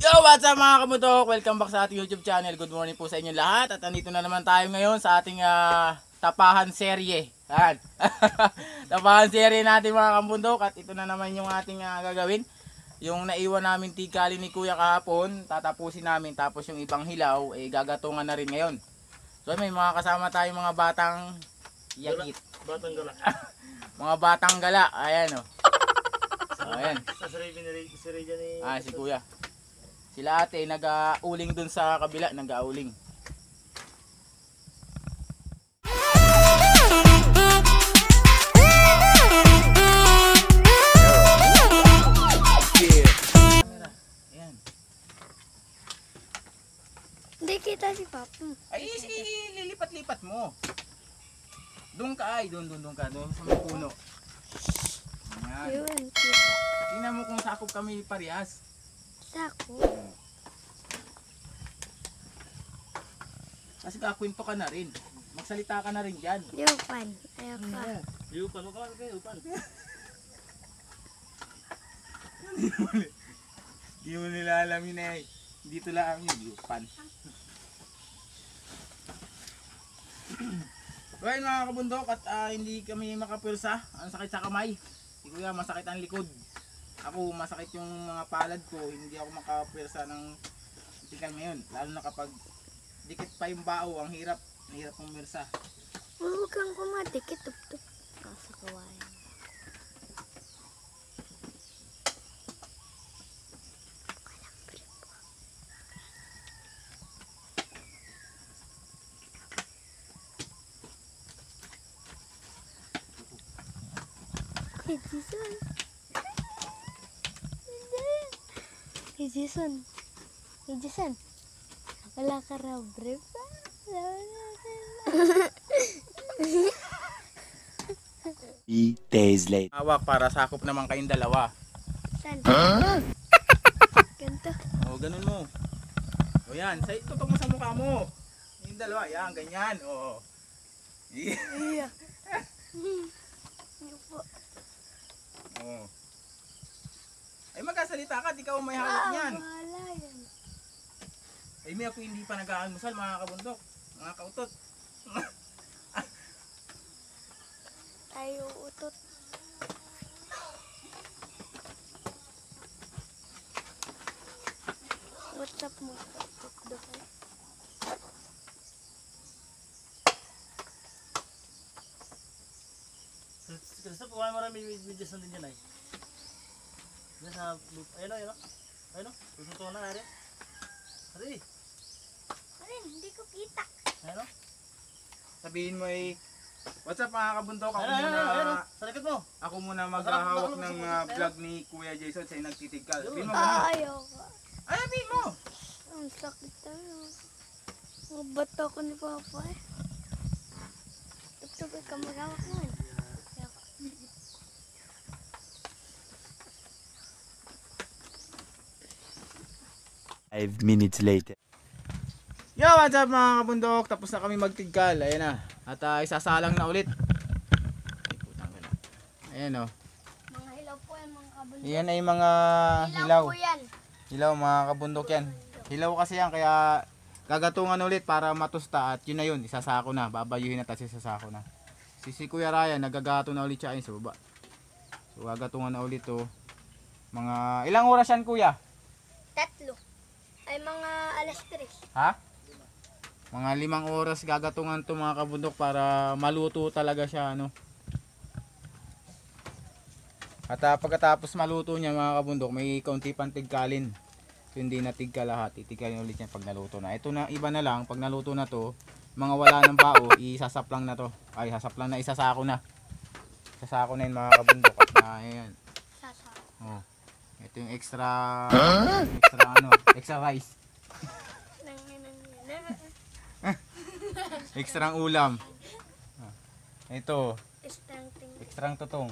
Yo, what's up mga kamutok? Welcome back sa ating YouTube channel. Good morning po sa inyo lahat. At andito na naman tayo ngayon sa ating tapahan serye. Yan. Tapahan serye natin mga kamutok. At ito na naman yung ating gagawin. Yung naiwan namin tigkali ni Kuya kahapon, tatapusin namin. Tapos yung ibang hilaw, gagatungan na rin ngayon. So may mga kasama tayong mga batang yakit. Batang gala. Mga batang gala. Ayan o. So ayan. Sa sarili ni... Si Kuya. Sila ate nag-auling dun sa kabila, nag-auling. Ayan. Hindi kita si Papa. Ay, lilipat-lipat mo. Doon ka doon ka, doon sa may puno. Ayan. Yun, kita. Tingnan mo kung sakop kami parehas. Sako. Kasi kakwento ka na rin. Magsalita ka na rin dyan. Yupan. Ayaw ka. Yupan mo ka, yupan. Hindi mo nila alam yun dito lang yung yupan. Well mga kabundok at hindi kami makapirsa. Ang sakit sa kamay. Si Kuya masakit ang likod. Ako masakit yung mga palad ko. Hindi ako makapirsa ng tikal ngayon. Lalo na kapag dikit pa yung bao, ang hirap pumirsa. Huwag kang kumadikit. Tup-tup ka sa kawayan. Hey, Jason. Hey, Jason. Hey, Jason. Wala ka raw brief. 3 days later. Hawak para sakop naman kayong dalawa. Saan? Ganito. O ganun mo. O yan, tutok mo sa mukha mo. Yung dalawa, yan, ganyan. O. Iya. Yupo. O. Ay magkasalita ka, di ka may hawak niyan. Wala yan. Ay may ako hindi pa nag-aalmusal mga kabundok, mga kautot. Tayo utot. What's up mo? Utot ka. Kasi po, marami videos na din dyan ay. Ayun o. Tututuan na nga rin. Ari. Alin, hindi ko kita. Ayun o. Sabihin mo what's up mga kabundok, Ayun o. Sa likod mo. ako muna maghahawak ng vlog ni Kuya Jason sa nagtitigkal. Sabihin mo Ayaw ka. Ay, sabihin mo. Ang sakit tayo. Mabato ko ni Papa eh. Tugtugay ka magawak naman. Ayaw ka. 5 minutes later. Yo, what's up mga kabundok, tapos na kami magtigkal. Ayan na, at isasalang na ulit. Ay, putang ka na. Ayan o. Mga hilaw po yan mga kabundok. Yan ay mga hilaw. po yan. Hilaw mga kabundok yan. Hilaw kasi yan, kaya gagatungan ulit para matusta. At yun na yun, isasako na. Babayuhin na, tapos isasako na. Si Kuya Ryan, nagagato na ulit siya ayun sa baba. So gagatungan na ulit to. Mga, ilang oras yan Kuya? 3. Ay mga alas 3. Ha? Mga 5 oras gagatungan to mga kabundok para maluto talaga siya ano. At pagkatapos maluto niya mga kabundok, may kaunti pang tigkalin. So hindi na tigka lahat, itigkalin ulit niya pag naluto na. Ito na iba na lang, pag naluto na to, mga wala ng bao, isasaplang na to. Ay, sasaplang na, isasako na. Isasako na yun mga kabundok. At ayan. Sasako. Oh. Ito yung extra extra rice. Extra ulam. Ito, extra tutong.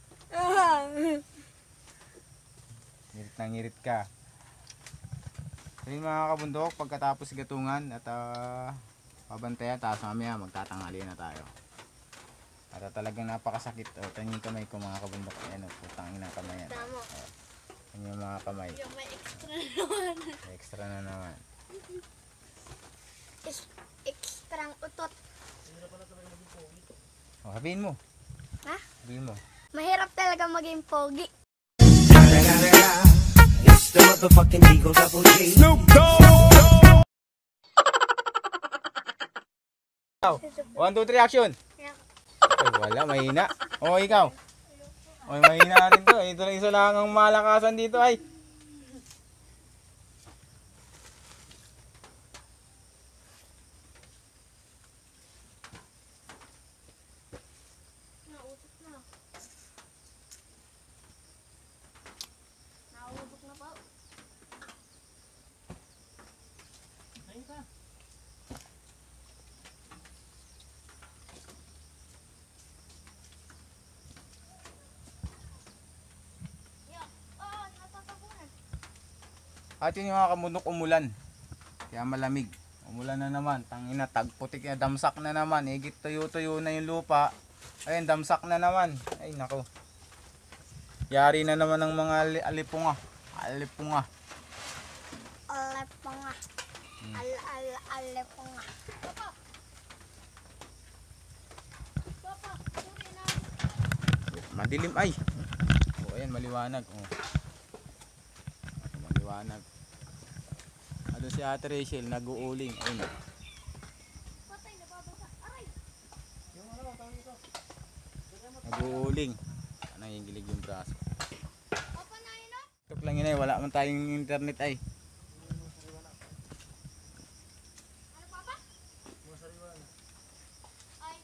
Ngirit na ngirit ka. So yun mga kabundok, pagkatapos gatungan at pabantayan, tapos mamaya magtatanghali na tayo. At talagang napakasakit. O, tanyong kamay ko mga kabundok. Ayan o, putang inang kamay yan. Yan yung mga kamay. Yung may extra na naman. Extra na naman. Extrang utot. O, sabihin mo. Ha? Sabihin mo. Mahirap talaga maging pogi. It's the motherfucking Eagle Double G. Ikaw. 1, 2, 3, action! Ay, wala, mahina. O, ikaw. O, mahina rin to. Ito lang isa lang ang malakasan dito ay. Nautot na. Nautot na po. Natatapunan. At yun yung mga kamundok, umulan. Kaya malamig. Umulan na naman. Tangina, tagputik na, damsak na naman. Higit tuyo-tuyo na yung lupa. Ayun, damsak na naman. Ay, nako. Yari na naman ng mga alipunga. Alipunga. Aleponga. Aleponga. Papa, sorry na. Madilim ay. O, ayan, maliwanag. O. Maliwanag. Ano si Ate Rachel, nag-uuling. Ayun. Patay, nababasa. Aray! Nag-uuling. Ano yung gilig yung braso. Papa na yun ah. Tok lang yun ay, wala man tayong internet ay. Ano papa? Ay.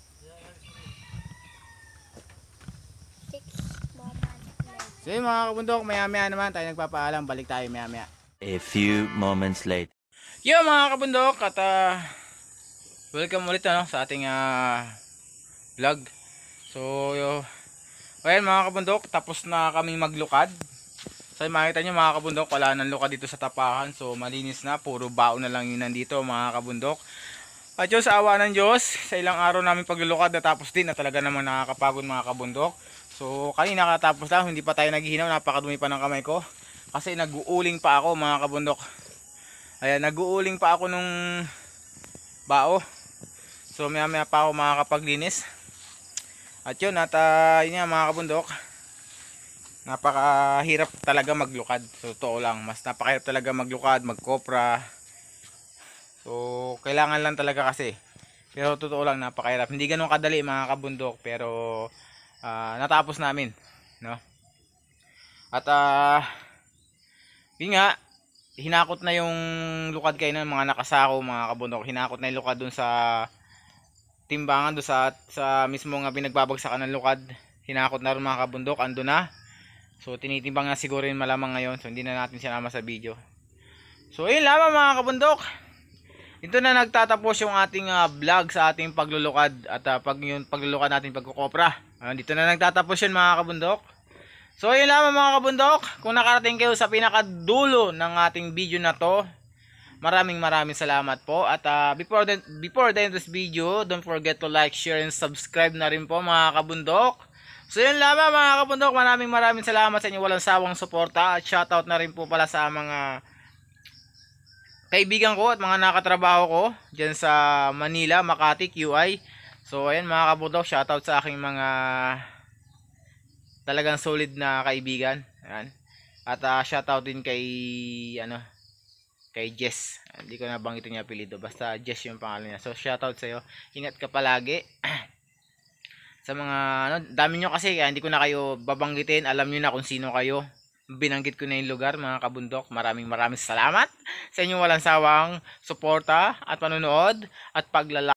6 moments later. So yun mga kabundok, maya-maya naman tayo nagpapaalam. Balik tayo maya-maya. A few moments later. Yo mga kabundok, at welcome ulit sa ating vlog. So ayan mga kabundok, tapos na kaming maglukad. So makita nyo mga kabundok, wala nang lukad dito sa tapakan. So malinis na, puro baon na lang yun nandito mga kabundok. At yun, sa awa ng Diyos, sa ilang araw namin paglulukad natapos din na talaga naman nakakapagod mga kabundok. So kanina katapos lang, hindi pa tayo naghihinaw, napakadumi pa ng kamay ko. Kasi nag-uuling pa ako mga kabundok. Ayan, nag-uuling pa ako nung bao. So maya maya pa ako makakapaglinis. At yun, at yun nga mga kabundok, napakahirap talaga maglukad. So totoo lang, mas napakahirap talaga maglukad, magkopra. So kailangan lang talaga kasi. Pero totoo lang, napakahirap. Hindi ganun kadali mga kabundok, pero natapos namin, no? At yun nga, hinakot na yung lukad kayo ng mga nakasako mga kabundok. Hinakot na yung lukad dun sa timbangan, dun sa mismo nga pinagbabagsakan ng lukad. Hinakot na rin mga kabundok, ando na. So tinitimbang na siguro yun malamang ngayon. So hindi na natin sinama sa video. So yun lamang mga kabundok. Ito na nagtatapos yung ating vlog sa ating paglulukad. At pag yung paglulukad natin pagkukopra, dito na nagtatapos yun mga kabundok. So yun lamang mga kabundok, kung nakarating kayo sa pinakadulo ng ating video na to, maraming salamat po. At before the end of this video, don't forget to like, share, and subscribe na rin po mga kabundok. So yun lamang mga kabundok, maraming salamat sa inyo walang sawang suporta. At shoutout na rin po pala sa mga kaibigan ko at mga nakatrabaho ko dyan sa Manila, Makati, QI. So ayan mga kabundok, shoutout sa aking mga talagang solid na kaibigan. Ayan. At shoutout din kay kay Jess. Hindi ko na banggitin yung apelyido, basta Jess yung pangalan niya. So shoutout sa iyo. Ingat ka palagi. Sa mga dami nyo kasi kaya hindi ko na kayo babanggitin. Alam niyo na kung sino kayo. Binanggit ko na yung lugar mga kabundok. Maraming salamat sa inyong walang sawang suporta at panonood at paglalaki.